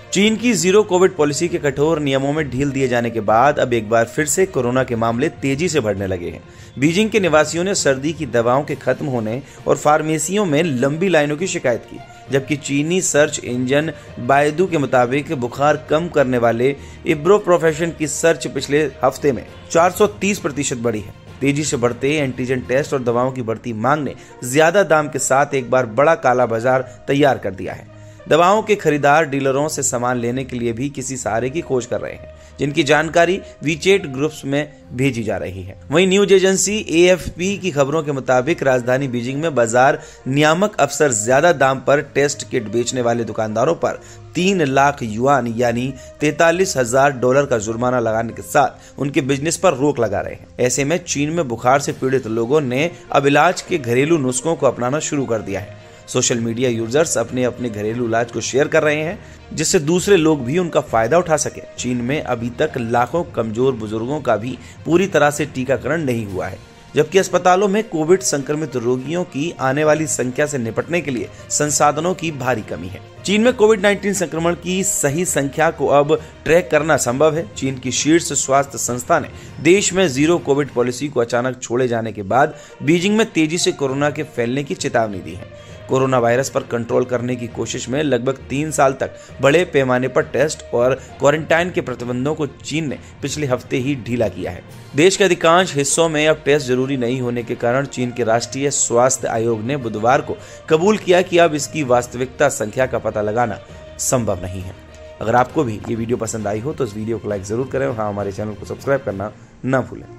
चीन की zero Covid policy के कठोर नियमों में ढील दिए जाने के बाद अब एक बार फिर से कोरोना के मामले तेजी से बढ़ने लगे हैं। बीजिंग के निवासियों ने सर्दी की दवाओं के खत्म होने और फार्मेसियों में लंबी लाइनों की शिकायत की, जबकि चीनी सर्च इंजन बायडू के मुताबिक बुखार कम करने वाले इब्रोप्रोफेन की सर्च पिछले हफ्ते में 430% बढ़ी है। तेजी से बढ़ते एंटीजन टेस्ट और दवाओं की बढ़ती मांग ने ज्यादा दाम के साथ एक बार बड़ा काला बाजार तैयार कर दिया है। दवाओं के खरीदार डीलरों से सामान लेने के लिए भी किसी सहारे की खोज कर रहे हैं, जिनकी जानकारी वीचेट ग्रुप्स में भेजी जा रही है। वहीं न्यूज एजेंसी AFP की खबरों के मुताबिक राजधानी बीजिंग में बाजार नियामक अफसर ज्यादा दाम पर टेस्ट किट बेचने वाले दुकानदारों पर 3 लाख युआन यानी $43,000 का जुर्माना लगाने के साथ उनके बिजनेस पर रोक लगा रहे हैं। ऐसे में चीन में बुखार से पीड़ित लोगों ने अब इलाज के घरेलू नुस्खों को अपनाना शुरू कर दिया है। सोशल मीडिया यूजर्स अपने अपने घरेलू इलाज को शेयर कर रहे हैं, जिससे दूसरे लोग भी उनका फायदा उठा सके। चीन में अभी तक लाखों कमजोर बुजुर्गों का भी पूरी तरह से टीकाकरण नहीं हुआ है, जबकि अस्पतालों में कोविड संक्रमित रोगियों की आने वाली संख्या से निपटने के लिए संसाधनों की भारी कमी है। चीन में कोविड-19 संक्रमण की सही संख्या को अब ट्रैक करना संभव है। चीन की शीर्ष स्वास्थ्य संस्था ने देश में जीरो कोविड पॉलिसी को अचानक छोड़े जाने के बाद बीजिंग में तेजी से कोरोना के फैलने की चेतावनी दी है। कोरोना वायरस पर कंट्रोल करने की कोशिश में लगभग 3 साल तक बड़े पैमाने पर टेस्ट और क्वारंटाइन के प्रतिबंधों को चीन ने पिछले हफ्ते ही ढीला किया है। देश के अधिकांश हिस्सों में अब टेस्ट जरूरी नहीं होने के कारण चीन के राष्ट्रीय स्वास्थ्य आयोग ने बुधवार को कबूल किया कि अब इसकी वास्तविकता संख्या का पता लगाना संभव नहीं है। अगर आपको भी ये वीडियो पसंद आई हो तो इस वीडियो को लाइक जरूर करें और हाँ, हमारे चैनल को सब्सक्राइब करना ना भूलें।